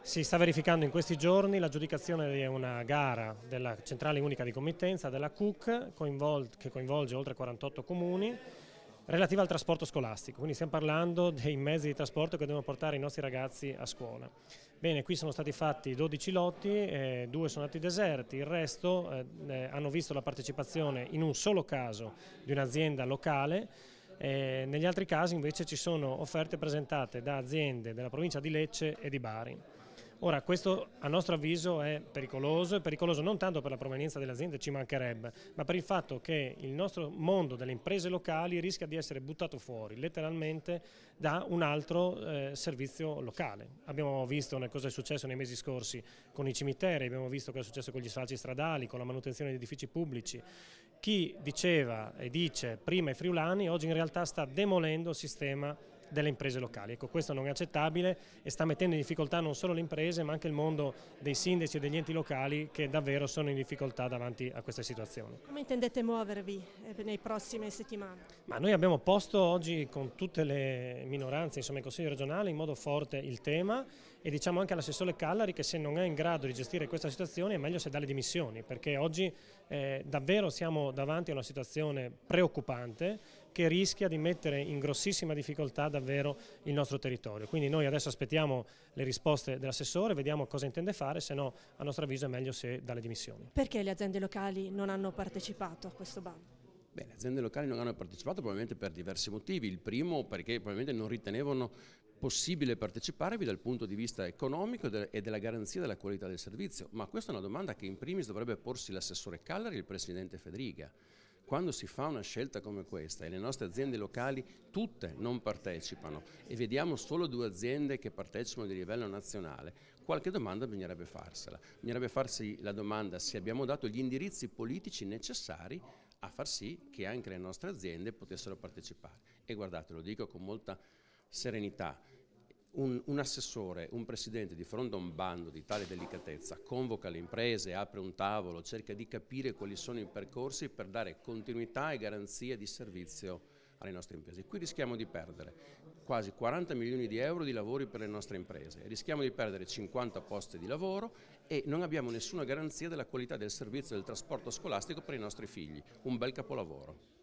Si sta verificando in questi giorni l'aggiudicazione di una gara della centrale unica di committenza della CUC che coinvolge oltre 48 comuni relativa al trasporto scolastico, quindi stiamo parlando dei mezzi di trasporto che devono portare i nostri ragazzi a scuola. Bene, qui sono stati fatti 12 lotti, 2 sono stati deserti, il resto hanno visto la partecipazione in un solo caso di un'azienda locale. Negli altri casi invece ci sono offerte presentate da aziende della provincia di Lecce e di Bari. Ora, questo a nostro avviso è pericoloso non tanto per la provenienza delle aziende, ci mancherebbe, ma per il fatto che il nostro mondo delle imprese locali rischia di essere buttato fuori letteralmente da un altro servizio locale. Abbiamo visto cosa è successo nei mesi scorsi con i cimiteri, abbiamo visto cosa è successo con gli sfalci stradali, con la manutenzione di edifici pubblici. Chi diceva e dice prima i friulani oggi in realtà sta demolendo il sistema delle imprese locali. Ecco, questo non è accettabile e sta mettendo in difficoltà non solo le imprese ma anche il mondo dei sindaci e degli enti locali che davvero sono in difficoltà davanti a queste situazioni. Come intendete muovervi nei prossime settimane? Ma noi abbiamo posto oggi con tutte le minoranze, insomma il Consiglio regionale, in modo forte il tema e diciamo anche all'assessore Callari che se non è in grado di gestire questa situazione è meglio se dà le dimissioni, perché oggi davvero siamo davanti a una situazione preoccupante che rischia di mettere in grossissima difficoltà davvero il nostro territorio. Quindi noi adesso aspettiamo le risposte dell'assessore, vediamo cosa intende fare, se no a nostro avviso è meglio se dà le dimissioni. Perché le aziende locali non hanno partecipato a questo bando? Beh, le aziende locali non hanno partecipato probabilmente per diversi motivi. Il primo perché probabilmente non ritenevano possibile parteciparvi dal punto di vista economico e della garanzia della qualità del servizio, ma questa è una domanda che in primis dovrebbe porsi l'assessore Callari e il presidente Fedriga. Quando si fa una scelta come questa e le nostre aziende locali tutte non partecipano e vediamo solo 2 aziende che partecipano di livello nazionale, qualche domanda bisognerebbe farsela. Bisognerebbe farsi la domanda se abbiamo dato gli indirizzi politici necessari a far sì che anche le nostre aziende potessero partecipare. E guardate, lo dico con molta serenità, un assessore, un presidente di fronte a un bando di tale delicatezza convoca le imprese, apre un tavolo, cerca di capire quali sono i percorsi per dare continuità e garanzia di servizio alle nostre imprese. Qui rischiamo di perdere quasi 40 milioni di euro di lavori per le nostre imprese, rischiamo di perdere 50 posti di lavoro e non abbiamo nessuna garanzia della qualità del servizio del trasporto scolastico per i nostri figli. Un bel capolavoro.